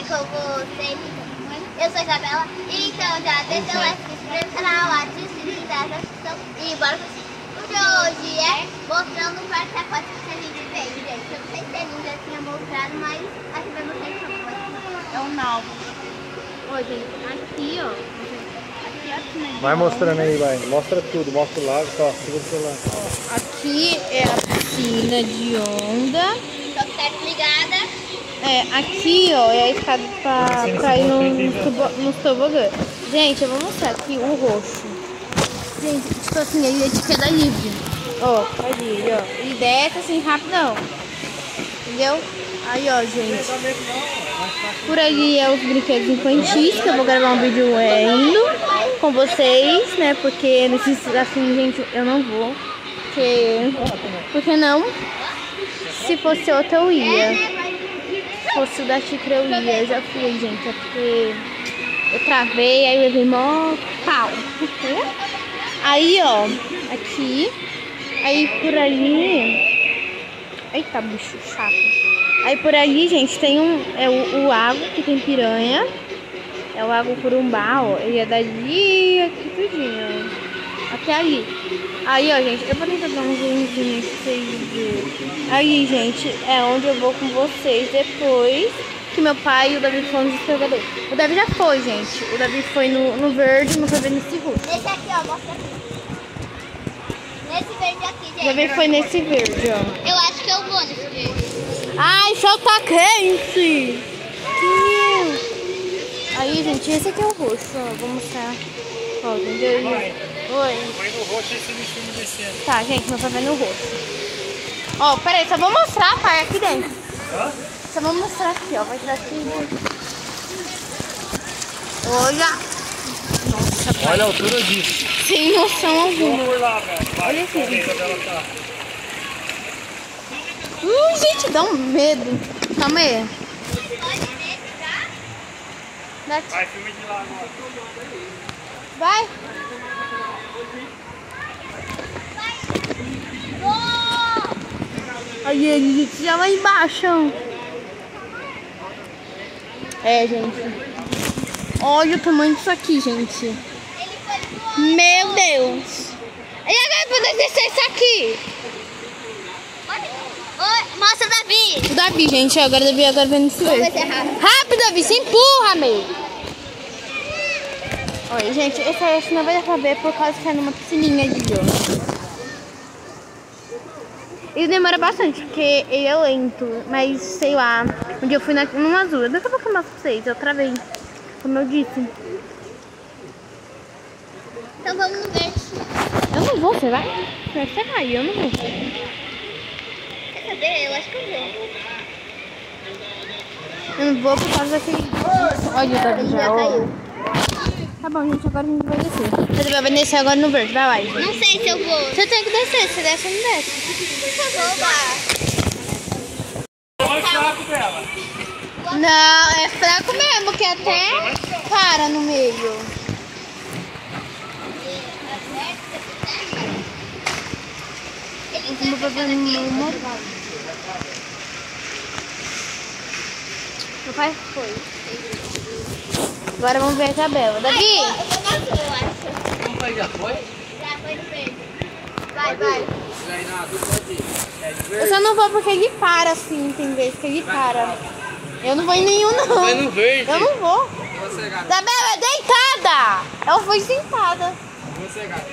bem com vocês? Eu sou a Isabela, então já deixa o like, se inscreve no canal, ativa o sininho da notificação e bora pro vídeo. O de hoje é mostrando o quarto pacote que a gente fez, gente. Eu não sei se a gente já tinha mostrado, mas a gente vai mostrar esse pacote. É um novo. Ô, gente, aqui, ó. Aqui é a piscina de Vai onda. mostrando aí, vai. Mostra tudo, mostra o lago, só segura o celular. Ó, aqui é a piscina de onda. Só que tá desligada. É, aqui, ó, é a escada pra ir nos tobogã. Gente, eu vou mostrar aqui o roxo. Gente, tipo assim, ele é de queda livre. Ó, pode ir, ó. Ele desce assim, rapidão. Entendeu? Aí, ó, gente. Por ali é os brinquedos infantis, que eu vou gravar um vídeo indo com vocês, né? Porque nesses, assim, gente, eu não vou. Porque não? Se fosse outra, eu ia. Se fosse o da xícara, eu ia. Eu já fui, gente. É porque eu travei, aí eu levei mó pau. Aí, ó, aqui. Aí por ali. Eita, bicho chato. Aí por ali, gente, tem o lago que tem piranha. É o lago Corumbá, ó. Ele é dali aqui tudinho, ó. Até ali. Aí, ó, gente, eu vou tentar dar um zoomzinho pra vocês verem. Aí, gente, é onde eu vou com vocês depois que meu pai e o Davi foram nos escorregadores. O Davi já foi, gente. O Davi foi no verde, não foi ver nesse roxo. Esse aqui, ó, mostra aqui. Nesse verde aqui, gente. O Davi foi nesse verde, ó. Eu acho que eu vou nesse verde. Ai, só tá quente! Aí, gente, esse aqui é o roxo, ó. Vou mostrar. Ó, entendeu? Oi. Foi no roxo esse filme descendo. Tá, gente, meu pai vai no roxo. Ó, peraí, só vou mostrar, pai, aqui dentro. Hã? Só vou mostrar aqui, ó. Vai tirar aqui. Olha. Nossa, pai. Olha a altura disso. Sem noção alguma. Por lá, velho. Olha aqui. Tá. Gente, dá um medo. Calma aí. Vai, filme de lá agora. Vai. Aí ele já lá embaixo. É, gente. Olha o tamanho disso aqui, gente. Meu Deus. E agora poder descer isso aqui? Oi, mostra o Davi. O Davi, gente. Agora o Davi vem nesse Vamos ver verde. se é rápido. Rápido, Davi. Se empurra, meu. Olha, gente. Esse não vai dar pra ver por causa que é numa piscininha de onda. Ele demora bastante, porque ele é lento, mas sei lá, um dia eu fui numa azul, daqui a pouco eu mostro pra vocês, eu travei, como eu disse. Então vamos no verde. Eu não vou, você vai? Você vai, eu não vou. Quer saber? Eu acho que eu vou. Eu não vou por causa daquele... Olha o Davi já, ó. Tá bom, gente, agora a gente vai descer. Você vai descer agora no verde, vai lá. Não sei se eu vou. Você tem que descer, se desce ou não desce. Por favor, vá. Olha o saco dela. Não, é fraco mesmo, que até para no meio. Eu vou fazer uma... Meu pai foi. Agora vamos ver a tabela. Davi! Eu vou na sua, eu acho. Não foi, já foi? Já foi no verde. Vai, vai. Aí na azul pode ir. É de Eu verde. só não vou porque ele para assim, tem vezes que ele para. Eu não vou em nenhum, não. Vai no verde. Eu não vou. Você, gato. Isabela, é deitada! Eu fui sentada. Você, gato.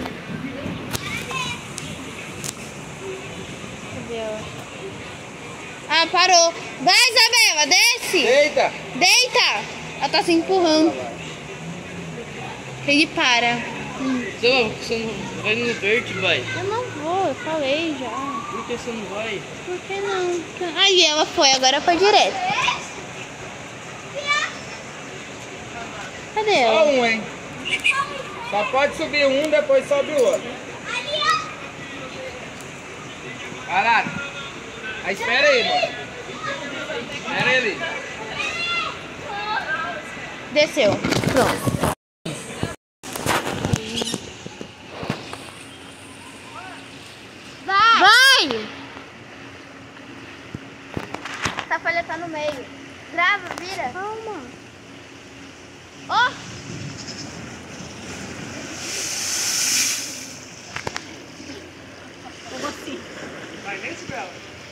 Cadê ela? Ah, parou. Vai, Isabela, desce! Deita. Deita! Ela tá se empurrando. Ele para. Você não vai no verde, vai. Eu não vou, eu falei já. Por que você não vai? Por que não? Aí ela foi, agora foi direto. Cadê Só ela? um, hein? Só pode subir um, depois sobe o outro. Parado. Aí espera aí, mano. Espera ele. Desceu. Pronto. Vai. Vai! Essa folha tá no meio. Grava, vira. Calma. Ó. Vai nesse, Bela.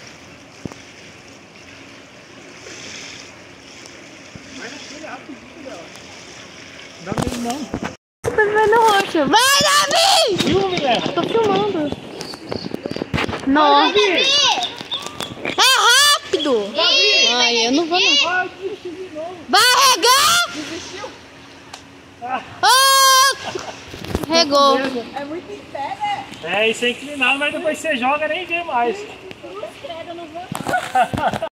Vai na filha, rapidinho, Bela. Não dá medo, não. Tá vendo roxo? Vai, Davi! Filme, Bela. Tô filmando. Nossa. É rápido! Ai, eu não vou não. Ah, desistiu de novo. Vai regar! Desistiu. Regou. É muito em pé, né? É, isso é inclinado, mas depois você joga e nem vê mais.